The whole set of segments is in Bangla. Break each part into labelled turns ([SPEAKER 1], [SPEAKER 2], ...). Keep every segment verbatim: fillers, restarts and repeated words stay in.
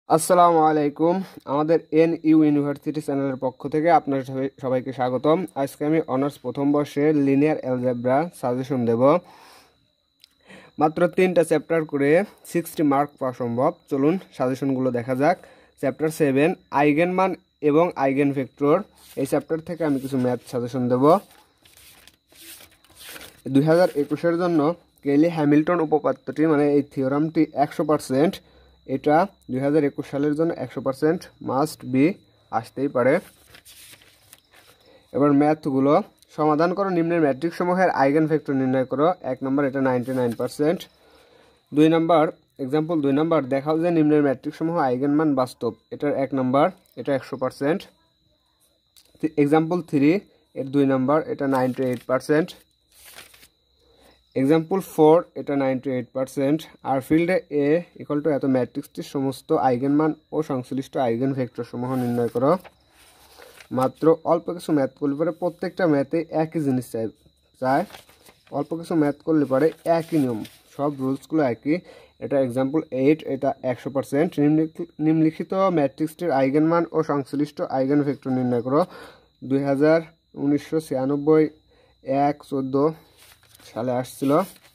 [SPEAKER 1] আসসালামু আলাইকুম। আমাদের এন ইউ ইউনিভার্সিটি চ্যানেলের পক্ষ থেকে আপনার সবাইকে স্বাগতম। আজকে আমি অনার্স প্রথম বর্ষের লিনিয়ার অ্যালজেব্রা সাজেশন দেব। মাত্র তিনটা চ্যাপ্টার করে সিক্সটি মার্ক পাওয়া সম্ভব। চলুন সাজেশনগুলো দেখা যাক। চ্যাপ্টার সেভেন আইগেন মান এবং আইগেন ভেক্টর, এই চ্যাপ্টার থেকে আমি কিছু ম্যাথ সাজেশন দেব। দুই হাজার একুশের জন্য কেলি হ্যামিল্টন উপপাদ্যটি মানে এই থিওরামটি একশো পার্সেন্ট, এটা দুই হাজার একুশ সালের জন্য একশো পার্সেন্ট মাস্ট বি, আসতেই পারে। এবার ম্যাথগুলো সমাধান করো। নিম্নের ম্যাট্রিক্স সমূহের আইগেন ভেক্টর নির্ণয় করো। এক নম্বর, এটা নাইনটি নাইন পার্সেন্ট। দুই নম্বর এক্সাম্পল দুই নম্বর, দেখাও যে নিম্নের ম্যাট্রিক্স সমূহ আইগেন মান বাস্তব। এটার এক নম্বর, এটা একশো পার্সেন্ট। এক্সাম্পল থ্রি এর দুই নম্বর, এটা ninety eight percent. Example four, এটা নাইনটি এইট পার্সেন্ট। আর ফিল্ডে এ ইকুয়াল টু এত ম্যাট্রিক্সটির সমস্ত আইগেন মান ও সংশ্লিষ্ট আইগেন ভেক্টর সমূহ নির্ণয় করো। মাত্র অল্প কিছু ম্যাথ করলে পরে প্রত্যেকটা ম্যাথে একই জিনিস চাই চায় অল্প কিছু ম্যাথ করলে পরে একই নিয়ম, সব রুলসগুলো একই। এটা এক্সাম্পল এইট, এটা একশো পার্সেন্ট। নিম্নলিখিত ম্যাট্রিক্সটির আইগেন মান ও সংশ্লিষ্ট আইগেন ভেক্টর নির্ণয় করো। দুই হাজার উনিশশো ছিয়ানব্বই এক চোদ্দো সালে আসছিল।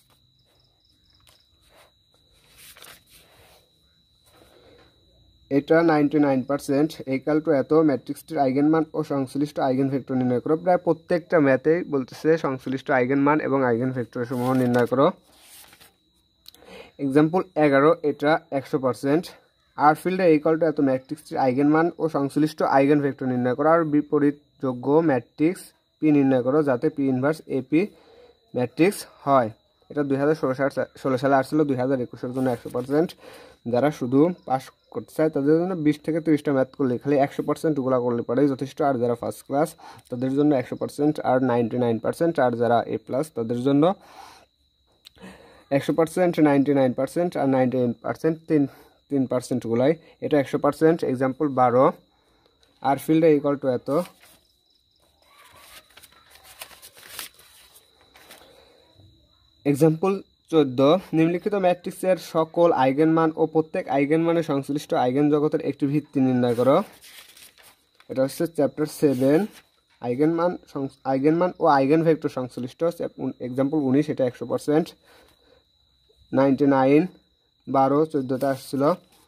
[SPEAKER 1] এটা ninety nine percent. Equal to এত ম্যাট্রিক্সটির আইগেন মান ও সংশ্লিষ্ট আইগেন ভেক্টর নির্ণয় করো। প্রায় প্রত্যেকটা ম্যাথেই বলতেছে সংশ্লিষ্ট আইগেন মান এবং আইগেন ভেক্টর সমূহ নির্ণয় করো। এক্সাম্পল এগারো, এটা একশো পার্সেন্ট। আর ফিল্ডে ইকুয়াল টু এত ম্যাট্রিক্সটির আইগেন মান ও সংশ্লিষ্ট আইগেন ভেক্টর নির্ণয় করো। আর বিপরীত যোগ্য ম্যাট্রিক্স পি নির্ণয় করো যাতে পি ইনভার্স এপি ম্যাট্রিক্স হয়। এটা দুই হাজার ষোলো সাল ষোলো সালে আসছিল। দুই হাজার একুশের জন্য একশো পার্সেন্ট। যারা শুধু পাস করতে চায় তাদের জন্য বিশ থেকে তিরিশটা ম্যাথ করলে খালি একশো পার্সেন্ট ওগুলো করলে পরেই যথেষ্ট। আর যারা ফার্স্ট ক্লাস তাদের জন্য একশো পার্সেন্ট আর নাইনটি নাইন পার্সেন্ট। আর যারা এ প্লাস তাদের জন্য একশো পার্সেন্ট, নাইনটি নাইন পার্সেন্ট আর নাইনটি নাইন পার্সেন্ট, তিন তিন পার্সেন্টগুলাই। এটা একশো পার্সেন্ট। এক্সাম্পল বারো, আর ফিল্ডে ইকুয়াল টু এত। এক্সাম্পল চোদ্দ, নিম্নলিখিত ম্যাট্রিক্সের সকল আইগেন মান ও প্রত্যেক আইগেন মানের সংশ্লিষ্ট আইগেন জগতের একটি ভিত্তি নির্ণয় করো। এটা হচ্ছে চ্যাপ্টার সেভেন আইগেন মান আইগেন মান ও আইগেন ভেক্টর সংশ্লিষ্ট। এক্সাম্পল উনিশ, এটা একশো পার্সেন্ট। নাইনটি নাইন বারো চোদ্দোতে আসছিল।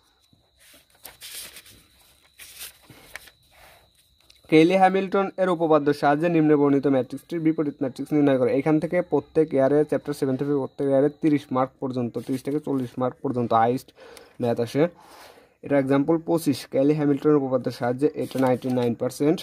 [SPEAKER 1] কেলি হ্যামিল্টন এর উপপাদ্যের সাহায্যে নিম্নে বর্ণিত ম্যাট্রিক্সটির বিপরীত ম্যাট্রিক্স নির্ণয় করে। এখান থেকে প্রত্যেক ইয়ারে চ্যাপ্টার সেভেন থেকে প্রত্যেক ইয়ারে তিরিশ মার্ক পর্যন্ত, তিরিশ থেকে চল্লিশ মার্ক পর্যন্ত হাইস্ট ম্যাথ আসে। এটা এক্সাম্পল পঁচিশ, কেলি হ্যামিল্টনের উপপাদ্যের সাহায্যে। এটা ninety nine percent.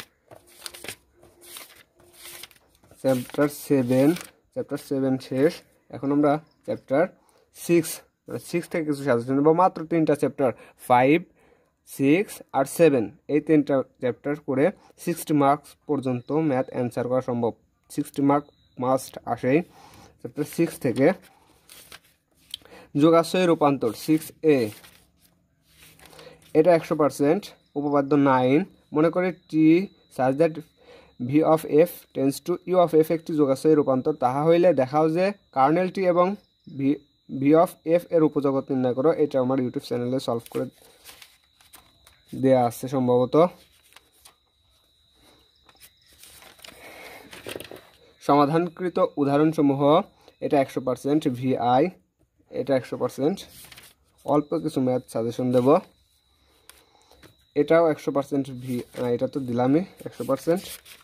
[SPEAKER 1] Chapter seven chapter seven শেষ। এখন আমরা চ্যাপ্টার সিক্স সিক্স থেকে কিছু সাজেশন দেবো। মাত্র তিনটা চ্যাপ্টার, ফাইভ সিক্স আর সেভেন, এই তিনটা চ্যাপ্টার করে সিক্সটি মার্কস পর্যন্ত ম্যাথ অ্যান্সার করা সম্ভব। সিক্সটি মার্ক মাস্ট আসেই। চ্যাপ্টার সিক্স থেকে যোগাশ্রয় রূপান্তর সিক্স এ, এটা একশো পার্সেন্ট। উপপাদ্য নাইন, মনে করে T such that V of F tends to U of F একটি যোগাশ্রয় রূপান্তর, তাহা হইলে দেখাও যে কার্নেল টি এবং ভি ভি অফ এফ এর উপজগৎ নির্ণয় করো। এটা আমার ইউটিউব চ্যানেলে সলভ করে দেয়া আছে সম্ভবত। সমাধানকৃত উদাহরণসমূহ, এটা একশো পার্সেন্ট। ভি আই, এটা একশো পার্সেন্ট। অল্প কিছু ম্যাথ সাজেশন দেব। এটাও একশো পার্সেন্ট। ভি এটা তো দিলামই, একশো পার্সেন্ট।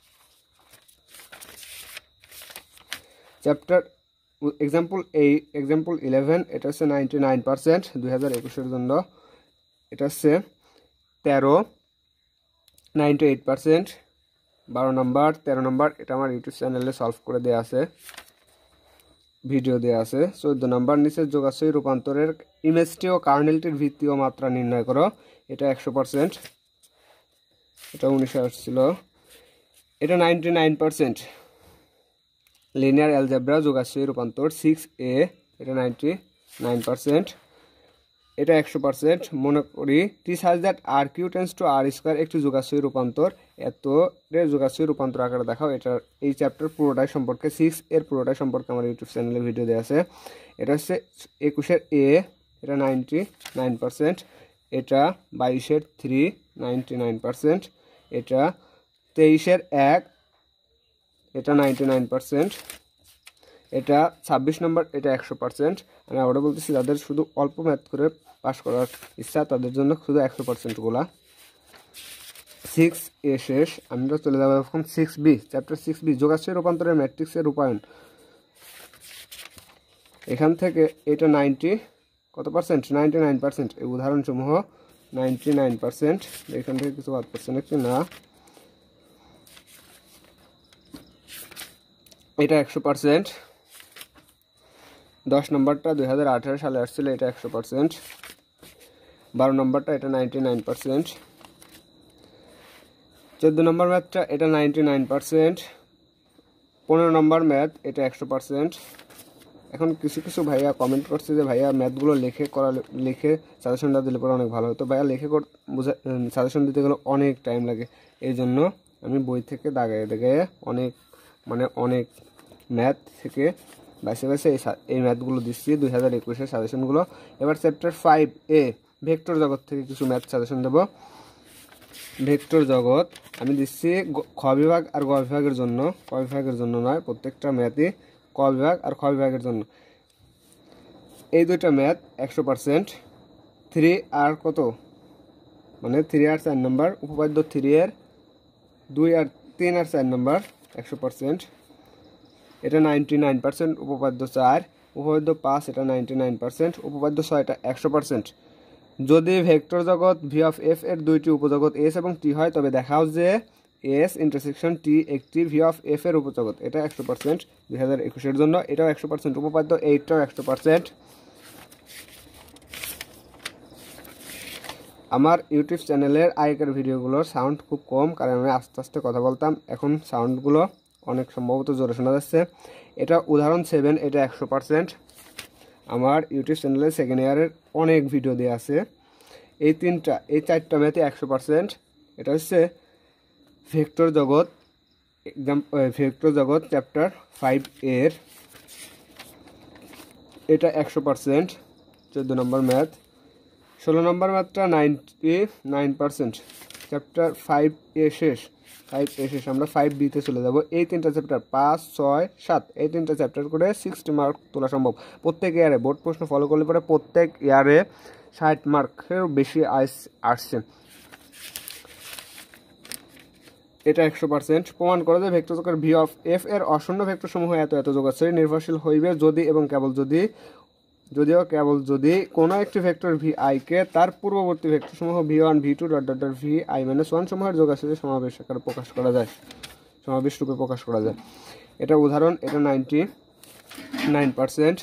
[SPEAKER 1] চ্যাপ্টার এক্সাম্পল এই এক্সাম্পল ইলেভেন, এটা হচ্ছে নাইনটি নাইন পার্সেন্ট দুই হাজার একুশের জন্য। এটা হচ্ছে তেরো, নাইনটি এইট পার্সেন্ট। বারো নম্বর, তেরো নম্বর, এটা আমার ইউটিউব চ্যানেলে সলভ করে দেওয়া আছে, ভিডিও দেওয়া আছে। চোদ্দ নম্বর, নিচের যোগাশ্রয়ী রূপান্তরের ইমেজটি ও কার্নেলটির ভিত্তি ও মাত্রা নির্ণয় করো। এটা একশো পার্সেন্ট। এটা উনিশে আসছিল। এটা ninety nine percent. Linear algebra যোগাশ্রয়ী রূপান্তর সিক্স এ, এটা নাইনটি নাইন পার্সেন্ট। এটা একশো পার্সেন্ট। মনে করি T such that R Q tends to R square একটি যোগাশ্রয়ী রূপান্তর, এত যোগাশ্রয়ী রূপান্তর আকারে দেখাও। এটার এই চ্যাপ্টার পুরোটাই সম্পর্কে, সিক্স এর পুরোটাই সম্পর্কে আমার ইউটিউব চ্যানেলে ভিডিও দেওয়া আছে। এটা হচ্ছে একুশের এ, এটা নাইনটি নাইন পার্সেন্ট। এটা বাইশের থ্রি নাইনটি নাইন পার্সেন্ট, এটা তেইশের এক, এটা নাইনটি নাইন পার্সেন্ট, এটা ছাব্বিশ নম্বর, এটা একশো পার্সেন্ট। আমি আবারও বলতেছি, যাদের শুধু অল্প ম্যাথ করে পাস করার ইচ্ছা তাদের জন্য শুধু একশো পার্সেন্টগুলা। সিক্স এ শেষ, আমরা চলে যাবো এখন six B, chapter six B যোগাশ্রয় রূপান্তরের ম্যাট্রিক্সের রূপায়ণ। এখান থেকে এটা নাইনটি কত পার্সেন্ট, নাইনটি নাইন পার্সেন্ট। এই উদাহরণসমূহ নাইনটি নাইন পার্সেন্ট, এখান থেকে কিছু বাদ পার্সেন্ট একটু না, এটা একশো পার্সেন্ট। দশ নম্বরটা দুই হাজার আঠারো সালে আসছিল, এটা একশো পার্সেন্ট। বারো নম্বরটা এটা নাইনটি নাইন পার্সেন্ট। চোদ্দো নম্বর ম্যাথটা এটা নাইনটি নাইন পার্সেন্ট। পনেরো নম্বর ম্যাথ এটা একশো পার্সেন্ট। এখন কিছু কিছু ভাইয়া কমেন্ট করছে যে ভাইয়া ম্যাথগুলো লিখে করা লিখে সাজেশনটা দিলে পরে অনেক ভালো হতো। ভাইয়া লিখে বোঝা সাজেশন দিতে গেলে অনেক টাইম লাগে, এই জন্য আমি বই থেকে দাগায় দাগায় অনেক মানে অনেক ম্যাথ থেকে বাইসে বাইসে এই এই ম্যাথগুলো দিচ্ছি, দুই হাজার একুশের সাজেশনগুলো। এবার চ্যাপ্টার ফাইভ এ ভেক্টর জগৎ থেকে কিছু ম্যাথ সাজেশন দেবো। ভেক্টর জগৎ আমি দিচ্ছি খ বিভাগ আর গ বিভাগের জন্য, ক বিভাগের জন্য নয়, প্রত্যেকটা ম্যাথই ক বিভাগ আর খ বিভাগের জন্য। এই দুইটা ম্যাথ একশো পার্সেন্ট। থ্রি আর কত মানে থ্রি আর চার নম্বর, উপপাদ্য থ্রি এর দুই আর তিন আর চার নম্বর একশো পার্সেন্ট, এটা নাইনটি নাইন পার্সেন্ট। উপপাদ্য চার, উপপাদ্য পাঁচ, এটা নাইনটি নাইন পার্সেন্ট। উপপাদ্য ছয়টা একশো পার্সেন্ট। যদি ভেক্টর জগৎ ভি অফ এফ এর দুইটি উপজগৎ এস এবং টি হয় তবে দেখাও যে এস ইন্টারসেকশন টি একটি ভি অফ এফ এর উপজগৎ, এটা একশো পার্সেন্ট দুই হাজার একুশের জন্য, এটাও একশো পার্সেন্ট। উপপাদ্য এইটটাও একশো পার্সেন্ট। আমার ইউটিউব চ্যানেলের আগেকার ভিডিওগুলোর সাউন্ড খুব কম, কারণ আমি আস্তে আস্তে কথা বলতাম, এখন সাউন্ডগুলো অনেক সম্ভবত জোরে শোনা যাচ্ছে। এটা উদাহরণ সেভেন, এটা একশো পার্সেন্ট। আমার ইউটিউব চ্যানেলে সেকেন্ড ইয়ারের অনেক ভিডিও দেওয়া আছে। এই তিনটা এই চারটা ম্যাথে একশো পার্সেন্ট। এটা হচ্ছে ভেক্টর জগৎ এক্সাম ভেক্টর জগৎ চ্যাপ্টার ফাইভ এর, এটা একশো পার্সেন্ট চোদ্দো নম্বর ম্যাথ। ষোলো নম্বর ম্যাথটা ninety nine percent. Chapter five এ শেষ, ফাইভ এ শেষ, আমরা ফাইভ বিতে চলে যাব। এই তিনটা চ্যাপ্টার পাঁচ ছয় সাত এই তিনটা চ্যাপ্টার করে সিক্সটি মার্ক তোলা সম্ভব প্রত্যেক ইয়ারে। বোর্ড প্রশ্ন ফলো করলে পরে প্রত্যেক ইয়ারে ষাট মার্কের বেশি আসছে, এটা একশো পার্সেন্ট। প্রমাণ করে যে ভেক্টর জগতের ভি অফ এফ এর অশূন্য ভেক্টর সমূহ এত এত যোগাশ্রয়ী নির্ভরশীল হইবে যদি এবং কেবল যদি যদিও কেবল যদি কোনো একটি ভেক্টর ভি আইকে তার পূর্ববর্তী ভেক্টর সমূহ V one V two dot dot dot V I minus one সমূহের যোগাশ্রয়ী সমাবেশ আকারে প্রকাশ করা যায়, সমাবেশ রূপে প্রকাশ করা যায়। এটা উদাহরণ, এটা নাইনটি নাইন পার্সেন্ট।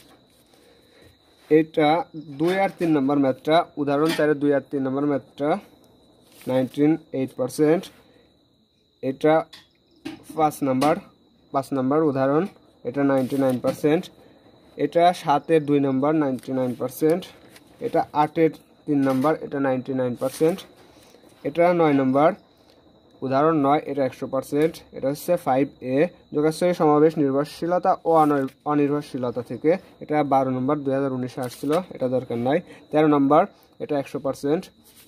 [SPEAKER 1] এটা দুই আর তিন নম্বর ম্যাথটা উদাহরণ চারের দুই আর তিন নম্বর ম্যাথটা নাইনটিন এইট পার্সেন্ট। এটা পাঁচ নাম্বার পাঁচ নাম্বার উদাহরণ, এটা নাইনটি নাইন পার্সেন্ট। এটা সাতের দুই নম্বর নাইনটি নাইন পার্সেন্ট। এটা আটের তিন নম্বর, এটা নাইনটি নাইন পার্সেন্ট। এটা নয় নম্বর উদাহরণ নয়, এটা একশো পার্সেন্ট। এটা হচ্ছে ফাইভ এ যোগাশ্রয়ী সমাবেশ নির্ভরশীলতা ও অনির্ভরশীলতা থেকে, এটা বারো নম্বর দুই হাজার উনিশে আসছিল, এটা দরকার নাই। তেরো নম্বর, এটা একশো পার্সেন্ট।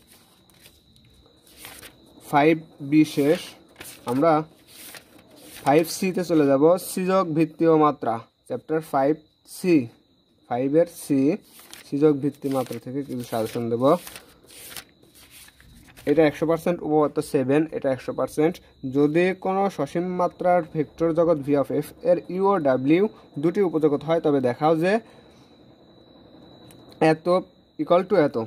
[SPEAKER 1] ফাইভ বি শেষ, আমরা ফাইভ সিতে চলে যাব। সিযোগ ভিত্তি ও মাত্রা চ্যাপ্টার ফাইভ সি, ফাইভের সি সিযোগ ভিত্তি মাত্রা থেকে কিছু সাজেশন দেব। এটা একশো পার্সেন্ট। উপপাদ্য সেভেন, এটা একশো পার্সেন্ট। যদি কোনো সসীম মাত্রার ভেক্টর জগৎ ভি অফ এফ এর ইউ ও ডাব্লিউ দুটি উপজগৎ হয় তবে দেখাও যে এত ইকুয়াল টু এত।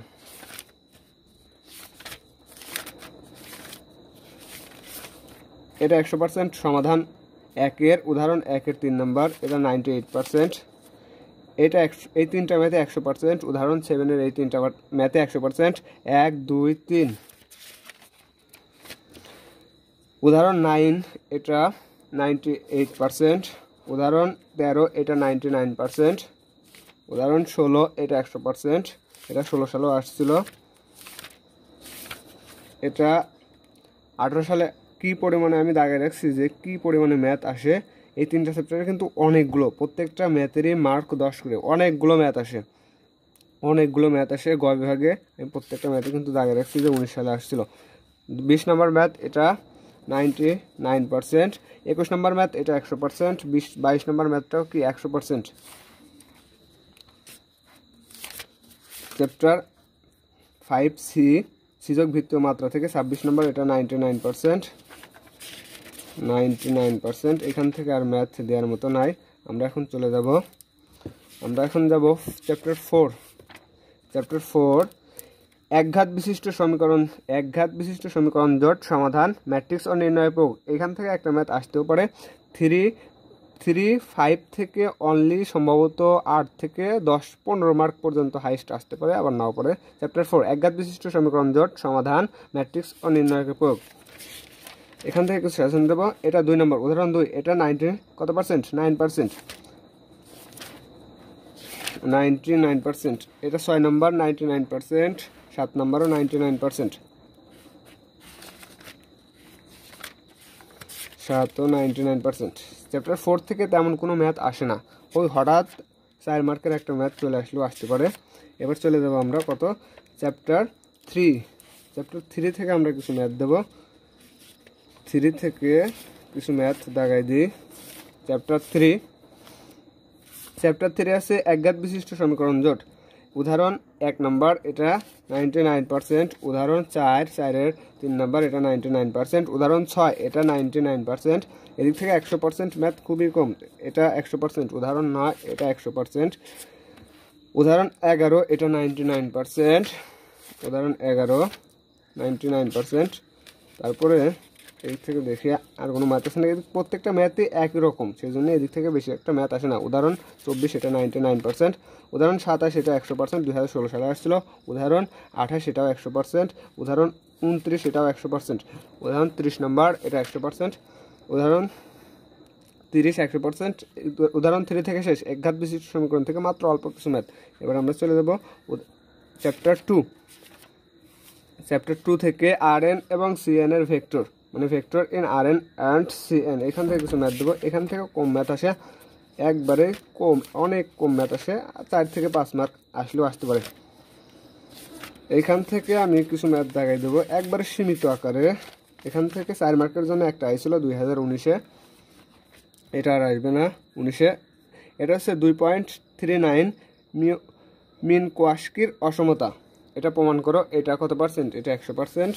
[SPEAKER 1] এটা একশো পার্সেন্ট। সমাধান একের উদাহরণ একের তিন নম্বর, এটা নাইনটি এইট পার্সেন্ট। এটা একশো এই তিনটা ম্যাথে একশো পার্সেন্ট। উদাহরণ সেভেনের এই তিনটা ম্যাথে একশো পার্সেন্ট। এক দুই তিন। উদাহরণ নাইন, এটা নাইনটি এইট পার্সেন্ট। উদাহরণ তেরো, এটা নাইনটি নাইন পার্সেন্ট। উদাহরণ ষোলো, এটা একশো পার্সেন্ট, এটা ষোলো সালেও আসছিল। এটা আঠারো সালে কী পরিমাণে আমি দাগে রাখছি যে কী পরিমাণে ম্যাথ আসে। এই তিনটা চ্যাপ্টারে কিন্তু অনেকগুলো, প্রত্যেকটা ম্যাথেরই মার্ক দশ করে, অনেকগুলো ম্যাথ আসে। অনেকগুলো ম্যাথ আসে গ বিভাগে, আমি প্রত্যেকটা ম্যাথে কিন্তু দাগে রাখছি যে উনিশ সালে আসছিল। বিশ নম্বর ম্যাথ এটা নাইনটি নাইন পার্সেন্ট, একুশ নম্বর ম্যাথ এটা একশো পার্সেন্ট, বিশ বাইশ নম্বর ম্যাথটাও কি একশো পার্সেন্ট। চ্যাপ্টার ফাইভ সি সূচক ভিত্তীয় মাত্রা থেকে ছাব্বিশ নম্বর এটা ninety nine percent ninety nine percent এখান থেকে আর ম্যাথ দেওয়ার মতো নাই। আমরা এখন চলে যাব আমরা এখন যাব চ্যাপ্টার ফোর। চ্যাপ্টার ফোর একঘাত বিশিষ্ট সমীকরণ একঘাত বিশিষ্ট সমীকরণ জোট সমাধান ম্যাট্রিক্স ও নির্ণয় প্রয়োগ। এখান থেকে একটা ম্যাথ আসতেও পারে। থ্রি থ্রি ফাইভ থেকে অনলি সম্ভবত আট থেকে দশ পনেরো মার্ক পর্যন্ত হাইস্ট আসতে পারে, আবার নাও পারে। চ্যাপ্টার ফোর একঘাত বিশিষ্ট সমীকরণ জোট সমাধান ম্যাট্রিক্স ও নির্ণয় প্রয়োগ। এখান থেকে কিছু সাজেশন দেবো। এটা দুই নম্বর উদাহরণ দুই, এটা নাইনটি কত percent nine percent ninety nine percent এটা ছয় নম্বর নাইনটি নাইন পার্সেন্ট সাত নম্বরও নাইনটি নাইন পার্সেন্ট সাতও ninety nine percent chapter four থেকে তেমন কোনো ম্যাথ আসে না, ওই হঠাৎ চার মার্কের একটা ম্যাথ চলে আসলেও আসতে পারে। এবার চলে যাবো আমরা কত চ্যাপ্টার থ্রি। চ্যাপ্টার থ্রি থেকে আমরা কিছু ম্যাথ দেবো। থ্রি থেকে কিছু ম্যাথ দাগাই দিই। চ্যাপ্টার থ্রি চ্যাপ্টার থ্রি আছে একঘাত বিশিষ্ট সমীকরণ জোট। উদাহরণ এক নম্বর এটা নাইনটি নাইন পার্সেন্ট, উদাহরণ চার চারের তিন নম্বর এটা নাইনটি নাইন পার্সেন্ট, উদাহরণ ছয় এটা নাইনটি নাইন পার্সেন্ট। এদিক থেকে একশো পার্সেন্ট ম্যাথ খুবই কম, এটা একশো পার্সেন্ট। উদাহরণ নয় এটা একশো পার্সেন্ট, উদাহরণ এগারো এটা নাইনটি নাইন পার্সেন্ট, উদাহরণ এগারো নাইনটি নাইন পার্সেন্ট। তারপরে এদিক থেকে দেখি আর কোনো ম্যাথ আসে না, প্রত্যেকটা ম্যাথই একই রকম, সেই জন্য এদিক থেকে বেশি একটা ম্যাথ আসে না। উদাহরণ চব্বিশ এটা নাইনটি নাইন পার্সেন্ট, উদাহরণ সাতাশ এটা একশো পার্সেন্ট, দুই হাজার ষোলো সালে আসছিল। উদাহরণ আঠাশ এটাও একশো পার্সেন্ট, উদাহরণ উনত্রিশ এটাও একশো পার্সেন্ট, উদাহরণ ত্রিশ নম্বর এটা একশো পার্সেন্ট, উদাহরণ তিরিশ একশো পার্সেন্ট। উদাহরণ থ্রি থেকে শেষ একঘাত বিশিষ্ট সমীকরণ থেকে মাত্র অল্প কিছু ম্যাথ। এবার আমরা চলে যাব চ্যাপ্টার টু। চ্যাপ্টার টু থেকে আর এন এবং সি এন এর ভেক্টর, মানে vector in R N and C N, এখান থেকে কিছু ম্যাথ দেবো। এখান থেকে কম ম্যাথ আসে, একবারে কম, অনেক কম ম্যাথ আসে, চার থেকে পাঁচ মার্ক আসলেও আসতে পারে। এইখান থেকে আমি কিছু ম্যাথ দেখাই দেবো একবারে সীমিত আকারে। এখান থেকে চার মার্কের জন্য একটা আইছিল দুই হাজার উনিশে, এটা আর আসবে না উনিশে। এটা হচ্ছে দুই পয়েন্ট থ্রি নাইন মিন কোয়াস্কির অসমতা, এটা প্রমাণ করো। এটা কত পার্সেন্ট? এটা একশো পার্সেন্ট।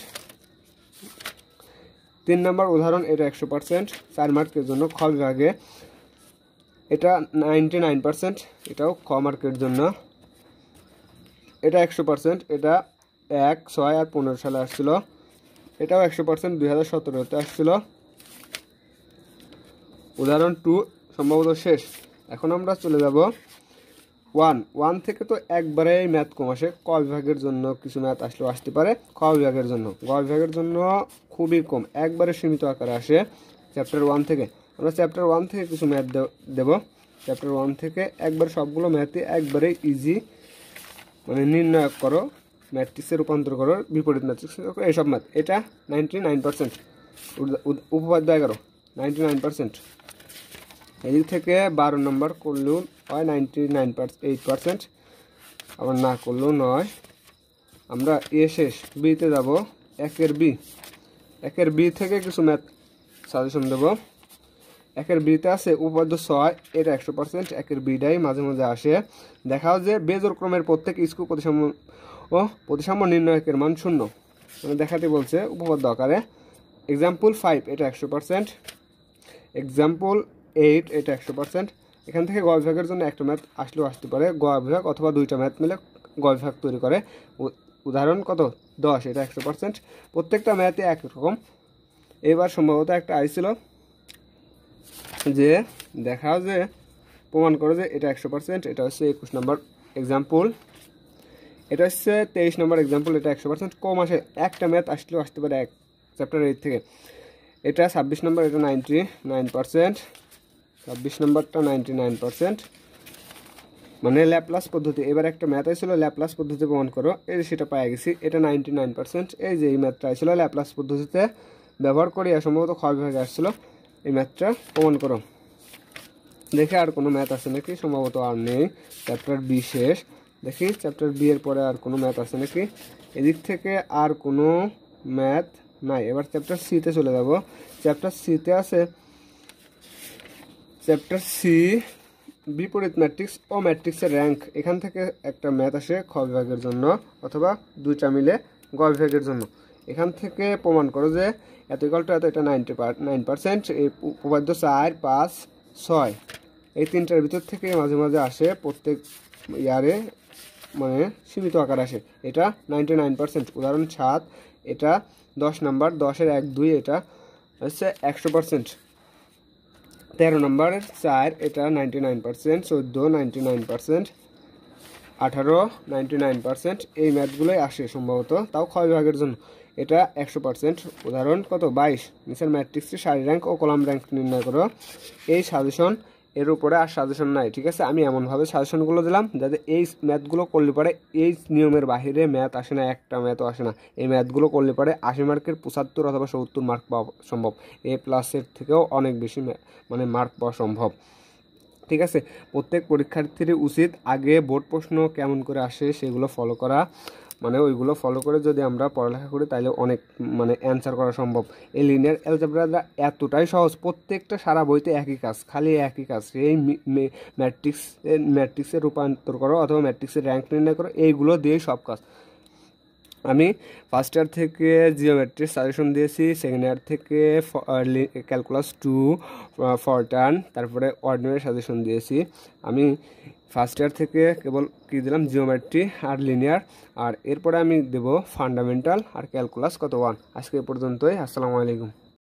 [SPEAKER 1] তিন নম্বর উদাহরণ এটা একশো পার্সেন্ট, চার মার্কের জন্য খ বিভাগে। এটা নাইনটি নাইন পার্সেন্ট, এটাও খ মার্কের জন্য। এটা একশো পার্সেন্ট, এটা এক ছয় আর পনেরো সালে আসছিল। এটাও একশো পার্সেন্ট, দুই হাজার সতেরোতে আসছিল। উদাহরণ টু সম্ভবত শেষ। এখন আমরা চলে যাব ওয়ান। ওয়ান থেকে তো একবারে ম্যাথ কম আসে, ক বিভাগের জন্য কিছু ম্যাথ আসলেও আসতে পারে, খ বিভাগের জন্য। গ বিভাগের জন্য খুবই কম, একবারে সীমিত আকারে আসে চ্যাপ্টার ওয়ান থেকে। আমরা চ্যাপ্টার ওয়ান থেকে কিছু ম্যাথ দেব। চ্যাপ্টার ওয়ান থেকে একবার সবগুলো ম্যাথই একবারে ইজি, মানে নির্ণয় করো, ম্যাট্রিক্সে রূপান্তর করো, বিপরীত ম্যাট্রিক্স এইসব ম্যাথ। এটা নাইনটি নাইন পার্সেন্ট। উপপাদ্য এগারো নাইনটি নাইন পার্সেন্ট। এদিক থেকে বারো নম্বর করলেও হয় নাইনটি নাইন এইট পার্সেন্ট, আবার না করলেও নয়। আমরা এ শেষ, বিতে যাব। একের বি একের বি থেকে কিছু ম্যাথ সাজেশন দেব। একের বিতে আছে উপপাদ্য ছয়, এটা একশো পার্সেন্ট। একের বিটাই মাঝে মাঝে আসে। দেখাও যে বেজোড় ক্রমের প্রত্যেক স্কু প্রতিসাম্য ও প্রতিসাম্য নির্ণয়কের মান শূন্য, মানে দেখাতে বলছে উপপাদ্য আকারে। এক্সাম্পল ফাইভ এটা একশো পার্সেন্ট। এক্সাম্পল এইট এটা একশো পার্সেন্ট। এখান থেকে গ বিভাগের জন্য একটা ম্যাথ আসলেও আসতে পারে, গ বিভাগ অথবা দুইটা ম্যাথ মিলে গ বিভাগ তৈরি করে। উদাহরণ কত দশ, এটা একশো পার্সেন্ট। প্রত্যেকটা ম্যাথে একরকম। এবার সম্ভবত একটা আইছিল যে দেখাও যে প্রমাণ করে যে এটা একশো পার্সেন্ট। এটা হচ্ছে একুশ নম্বর এক্সাম্পল। এটা হচ্ছে তেইশ নম্বর এক্সাম্পল। এটা একশো পার্সেন্ট কম আসে, একটা ম্যাথ আসলেও আসতে পারে এক চ্যাপ্টার এইট থেকে। এটা ছাব্বিশ নম্বর, এটা নাইনটি নাইন পার্সেন্ট। ছাব্বিশ নম্বরটা নাইনটি নাইন পার্সেন্ট, মানে ল্যাপ্লাস পদ্ধতি। এবার একটা ম্যাথ আইছিল ল্যাপ্লাস পদ্ধতি প্রমাণ করো, এই সেটা পাই গেছি। এটা নাইনটি নাইন পার্সেন্ট। এই যে এই ম্যাথটা আইছিল ল্যাপ্লাস পদ্ধতিতে ব্যবহার করে, সম্ভবত খ বিভাগে আসছিল। এই ম্যাথটা প্রমাণ করো। দেখে আর কোনো ম্যাথ আছে নাকি, সম্ভবত আর নেই। চ্যাপ্টার বি শেষ। দেখি চ্যাপ্টার বি এর পরে আর কোনো ম্যাথ আছে নাকি, এদিক থেকে আর কোনো ম্যাথ নাই। এবার চ্যাপ্টার সিতে চলে যাব। চ্যাপ্টার সিতে আছে চ্যাপ্টার সি বিপরীত ম্যাট্রিক্স ও ম্যাট্রিক্সের র্যাঙ্ক। এখান থেকে একটা ম্যাথ আসে খ বিভাগের জন্য, অথবা দুইটা মিলে গ বিভাগের জন্য। এখান থেকে প্রমাণ করো যে এত ইকাল টু এত, এটা নাইনটি নাইন পার্সেন্ট। এই উপপাদ্য চার পাঁচ ছয় এই তিনটার ভিতর থেকে মাঝে মাঝে আসে, প্রত্যেক ইয়ারে মানে সীমিত আকার আসে। এটা নাইনটি নাইন পার্সেন্ট। উদাহরণ সাত, এটা দশ নাম্বার, দশের এক দুই, এটা হচ্ছে একশো পার্সেন্ট। তেরো নম্বরের চার, এটা নাইনটি নাইন পার্সেন্ট। চোদ্দো নাইনটি নাইন পার্সেন্ট। আঠারো নাইনটি নাইন পার্সেন্ট। এই ম্যাথগুলোই আসে সম্ভবত, তাও ক্ষয় বিভাগের জন্য। এটা একশো পার্সেন্ট। উদাহরণ কত, বাইশ, নিচের ম্যাট্রিক্সটি সারি র্যাঙ্ক ও কলাম র্যাঙ্ক নির্ণয় করো। এই সাজেশন, এর উপরে আর সাজেশন নাই, ঠিক আছে। আমি এমনভাবে সাজেশনগুলো দিলাম যাতে এই ম্যাথগুলো করলে পরে এই নিয়মের বাহিরে ম্যাথ আসে না, একটা ম্যাথও আসে না। এই ম্যাথগুলো করলে পরে আশি মার্কের পঁচাত্তর অথবা সত্তর মার্ক পাওয়া সম্ভব। এ প্লাসের থেকেও অনেক বেশি মানে মার্ক পাওয়া সম্ভব, ঠিক আছে। প্রত্যেক পরীক্ষার্থীর উচিত আগে বোর্ড প্রশ্ন কেমন করে আসে সেগুলো ফলো করা, মানে ওইগুলো ফলো করে যদি আমরা পড়ালেখা করি তাহলে অনেক মানে অ্যান্সার করা সম্ভব। এই লিনিয়ার অ্যালজেব্রাটা এতটাই সহজ, প্রত্যেকটা সারা বইতে একই কাজ, খালি একই কাজ। এই ম্যাট্রিক্স ম্যাট্রিক্সে রূপান্তর করো অথবা ম্যাট্রিক্সের র্যাঙ্ক নির্ণয় করো, এইগুলো দিয়েই সব কাজ। আমি ফার্স্ট ইয়ার থেকে জিওমেট্রির সাজেশন দিয়েছি, সেকেন্ড ইয়ার থেকে ক্যালকুলাস টু, ফরটার্ন, তারপরে অর্ডিনারি সাজেশন দিয়েছি। আমি ফার্স্ট ইয়ার থেকে কেবল কী দিলাম, জিওমেট্রি আর লিনিয়ার, আর এরপরে আমি দেব ফান্ডামেন্টাল আর ক্যালকুলাস কত ওয়ান। আজকে এ পর্যন্তই। আসসালামু আলাইকুম।